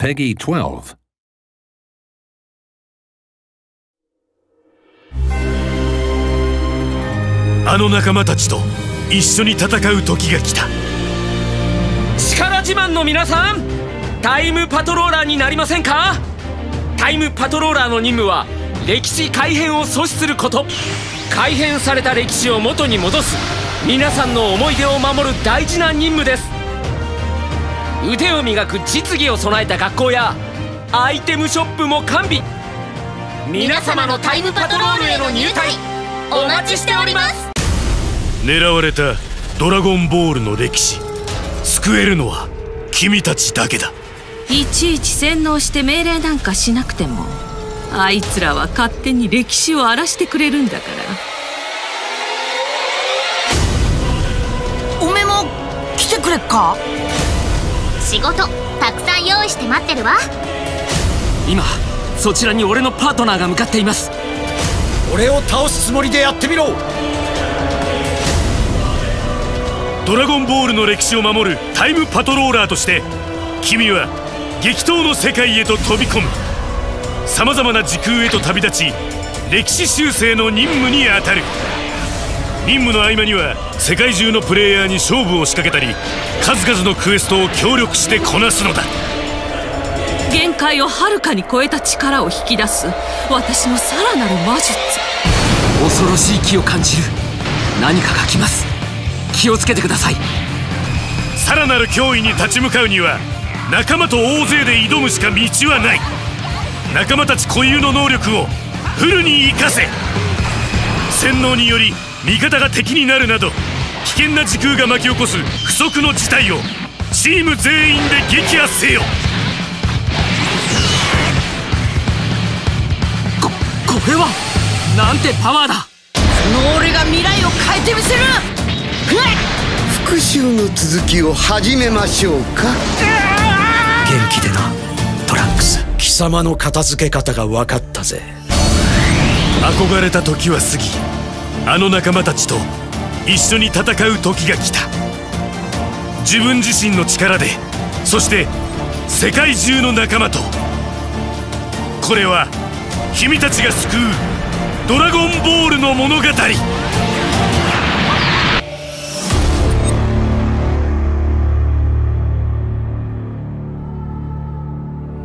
Peggy 12. あの仲間たちと一緒に戦う時が来た。 力自慢の皆さん、タイムパトローラーになりませんか？タイムパトローラーの任務は歴史改変を阻止すること。改変された歴史を元に戻す皆さんの思い出を守る大事な任務です。腕を磨く実技を備えた学校やアイテムショップも完備。 皆様のタイムパトロールへの入隊お待ちしております。 狙われたドラゴンボールの歴史、救えるのは君たちだけだ。 いちいち洗脳して命令なんかしなくても、あいつらは勝手に歴史を荒らしてくれるんだから。 おめも来てくれっか？ 仕事たくさん用意して待ってるわ。 今そちらに俺のパートナーが向かっています。 俺を倒すつもりでやってみろ。 ドラゴンボールの歴史を守るタイムパトローラーとして君は激闘の世界へと飛び込む。さまざまな時空へと旅立ち、歴史修正の任務に当たる。任務の合間には世界中のプレイヤーに勝負を仕掛けたり、数々のクエストを協力してこなすのだ。 限界をはるかに超えた力を引き出す私のさらなる魔術。 恐ろしい気を感じる。何かが来ます。気をつけてください。 さらなる脅威に立ち向かうには仲間と大勢で挑むしか道はない。仲間たち固有の能力をフルに生かせ。洗脳により味方が敵になるなど危険な時空が巻き起こす不測の事態をチーム全員で撃破せよ。 これはなんてパワーだ。 その俺が未来を変えてみせる。 復讐の続きを始めましょうか。 元気でなトランクス。貴様の片付け方が分かったぜ。 憧れた時は過ぎ、あの仲間たちと一緒に戦う時が来た。自分自身の力で、そして世界中の仲間と。これは君たちが救うドラゴンボールの物語。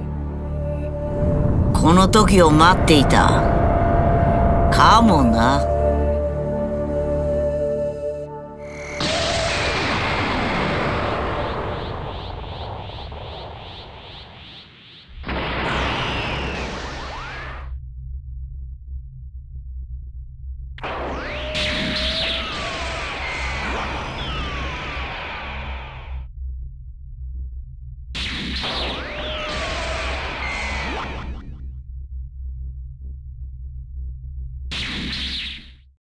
この時を待っていたかもな。